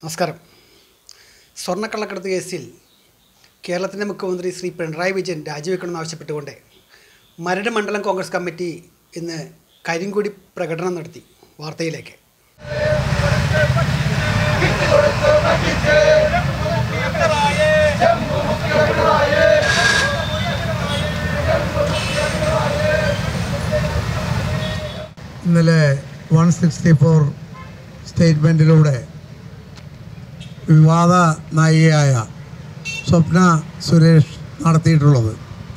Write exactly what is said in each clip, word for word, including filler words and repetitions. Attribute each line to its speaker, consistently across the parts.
Speaker 1: നമസ്കാരം. സ്വർണ്ണക്കള്ളക്കടത്ത് കേസിൽ കേരളത്തിൻ്റെ മുഖ്യമന്ത്രി ശ്രീ പിണറായി വിജയൻ രാജിവെക്കണമെന്ന് ആവശ്യപ്പെട്ടുകൊണ്ട് മരട് മണ്ഡലം കോൺഗ്രസ് കമ്മിറ്റി ഇന്ന് കരിങ്കൊടി പ്രകടനം നടത്തി. വാർത്തയിലേക്ക്.
Speaker 2: ഇന്നലെ വൺ സിക്സ്റ്റി ഫോർ സ്റ്റേറ്റ്മെൻറ്റിലൂടെ വിവാദ നായികയായ സ്വപ്ന സുരേഷ് നടത്തിയിട്ടുള്ളത്.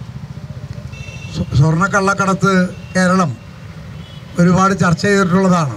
Speaker 2: സ്വർണ്ണക്കള്ളക്കടത്ത് കേരളം ഒരുപാട് ചർച്ച ചെയ്തിട്ടുള്ളതാണ്.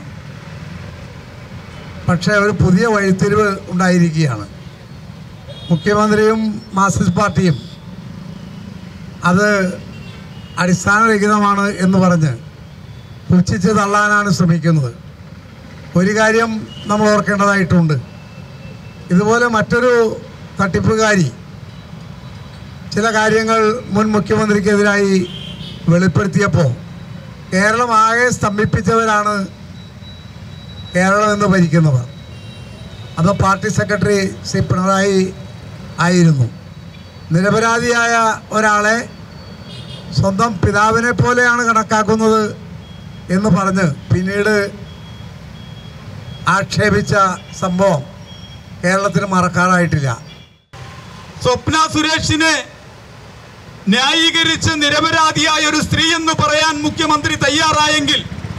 Speaker 2: പക്ഷേ ഒരു പുതിയ വഴിത്തിരിവ് ഉണ്ടായിരിക്കുകയാണ്. മുഖ്യമന്ത്രിയും മാർക്സിസ്റ്റ് പാർട്ടിയും അത് അടിസ്ഥാനരഹിതമാണ് എന്ന് പറഞ്ഞ് പുച്ഛിച്ച് തള്ളാനാണ് ശ്രമിക്കുന്നത്. ഒരു കാര്യം നമ്മൾ ഓർക്കേണ്ടതായിട്ടുണ്ട്. ഇതുപോലെ മറ്റൊരു തട്ടിപ്പുകാരി ചില കാര്യങ്ങൾ മുൻ മുഖ്യമന്ത്രിക്കെതിരായി വെളിപ്പെടുത്തിയപ്പോൾ കേരളം ആകെ സ്തംഭിപ്പിച്ചവരാണ് കേരളം എന്ന് ഭരിക്കുന്നവർ. അത് പാർട്ടി സെക്രട്ടറി ശ്രീ പിണറായി ആയിരുന്നു. നിരപരാധിയായ ഒരാളെ സ്വന്തം പിതാവിനെ പോലെയാണ് കണക്കാക്കുന്നത് എന്ന് പറഞ്ഞ് പിന്നീട് ആക്ഷേപിച്ച സംഭവം കേരളത്തിന് മറക്കാറായിട്ടില്ല.
Speaker 3: സ്വപ്ന സുരേഷിനെ ന്യായീകരിച്ച് നിരപരാധിയായ ഒരു സ്ത്രീ എന്ന് പറയാൻ മുഖ്യമന്ത്രി തയ്യാറായെങ്കിൽ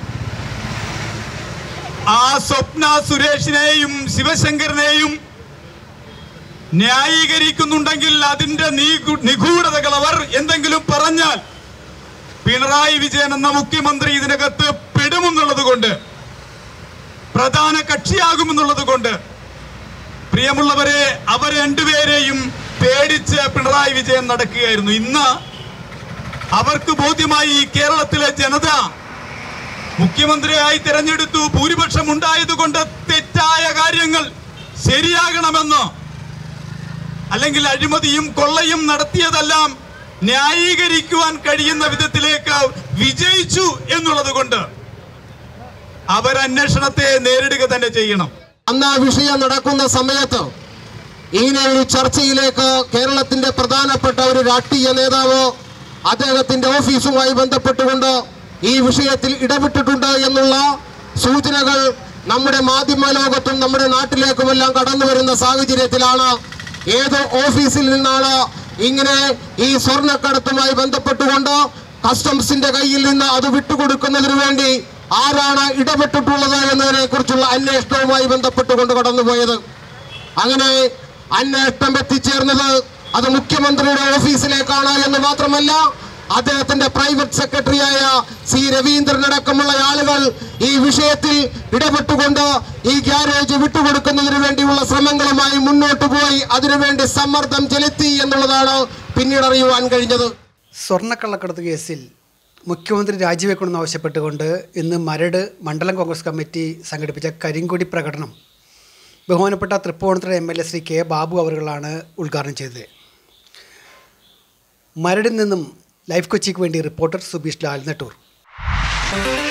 Speaker 3: ആ സ്വപ്ന സുരേഷിനെയും ശിവശങ്കരനെയും ന്യായീകരിക്കുന്നുണ്ടെങ്കിൽ അതിന്റെ നിഗൂഢതകൾ അവർ എന്തെങ്കിലും പറഞ്ഞാൽ പിണറായി വിജയൻ എന്ന മുഖ്യമന്ത്രി ഇതിനകത്ത് പെടുമെന്നുള്ളത് കൊണ്ട്, പ്രധാന കക്ഷിയാകുമെന്നുള്ളത് കൊണ്ട് പ്രിയമുള്ളവരെ, അവർ രണ്ടുപേരെയും പേടിച്ച് പിണറായി വിജയൻ നടക്കുകയായിരുന്നു. ഇന്ന് അവർക്ക് ബോധ്യമായി കേരളത്തിലെ ജനത മുഖ്യമന്ത്രിയായി തിരഞ്ഞെടുത്തു. ഭൂരിപക്ഷം ഉണ്ടായതുകൊണ്ട് തെറ്റായ കാര്യങ്ങൾ ശരിയാകണമെന്ന്, അല്ലെങ്കിൽ അഴിമതിയും കൊള്ളയും നടത്തിയതെല്ലാം ന്യായീകരിക്കുവാൻ കഴിയുന്ന വിധത്തിലേക്ക് വിജയിച്ചു എന്നുള്ളത് കൊണ്ട് അവർ അന്വേഷണത്തെ നേരിടുക തന്നെ ചെയ്യണം.
Speaker 4: അന്ന് ആ വിഷയം നടക്കുന്ന സമയത്ത് ഇങ്ങനെ ഒരു ചർച്ചയിലേക്ക് കേരളത്തിന്റെ പ്രധാനപ്പെട്ട ഒരു രാഷ്ട്രീയ നേതാവ് അദ്ദേഹത്തിന്റെ ഓഫീസുമായി ബന്ധപ്പെട്ടുകൊണ്ട് ഈ വിഷയത്തിൽ ഇടപെട്ടിട്ടുണ്ട് എന്നുള്ള സൂചനകൾ നമ്മുടെ മാധ്യമ ലോകത്തും നമ്മുടെ നാട്ടിലേക്കുമെല്ലാം കടന്നു വരുന്ന സാഹചര്യത്തിലാണ് ഏത് ഓഫീസിൽ നിന്നാണ് ഇങ്ങനെ ഈ സ്വർണ്ണക്കടത്തുമായി ബന്ധപ്പെട്ടുകൊണ്ട് കസ്റ്റംസിന്റെ കയ്യിൽ നിന്ന് അത് വിട്ടുകൊടുക്കുന്നതിന് വേണ്ടി ആരാണ് ഇടപെട്ടിട്ടുള്ളത് എന്നതിനെ കുറിച്ചുള്ള അന്വേഷണവുമായി ബന്ധപ്പെട്ടുകൊണ്ട് കടന്നുപോയത്. അങ്ങനെ അന്വേഷണം എത്തിച്ചേർന്നത് അത് മുഖ്യമന്ത്രിയുടെ ഓഫീസിലേക്കാണ് എന്ന് മാത്രമല്ല, അദ്ദേഹത്തിന്റെ പ്രൈവറ്റ് സെക്രട്ടറിയായ സി രവീന്ദ്രനടക്കമുള്ള ആളുകൾ ഈ വിഷയത്തിൽ ഇടപെട്ടുകൊണ്ട് ഈ ഗ്യാരേജ് വിട്ടുകൊടുക്കുന്നതിന് വേണ്ടിയുള്ള ശ്രമങ്ങളുമായി മുന്നോട്ട് പോയി അതിനുവേണ്ടി സമ്മർദ്ദം ചെലുത്തി എന്നുള്ളതാണ് പിന്നീട് അറിയുവാൻ കഴിഞ്ഞത്.
Speaker 1: സ്വർണ്ണക്കള്ളക്കടത്ത് കേസിൽ മുഖ്യമന്ത്രി രാജിവെക്കണമെന്ന് ആവശ്യപ്പെട്ടുകൊണ്ട് ഇന്ന് മരട് മണ്ഡലം കോൺഗ്രസ് കമ്മിറ്റി സംഘടിപ്പിച്ച കരിങ്കൊടി പ്രകടനം ബഹുമാനപ്പെട്ട Thrippunithura M L A Shri K Babu അവറുകളാണ് ഉദ്ഘാടനം ചെയ്തത്. മരടിൽ നിന്നും ലൈഫ് കൊച്ചിക്ക് വേണ്ടി റിപ്പോർട്ടർ സുബീഷ് ലാൽ നെട്ടൂർ.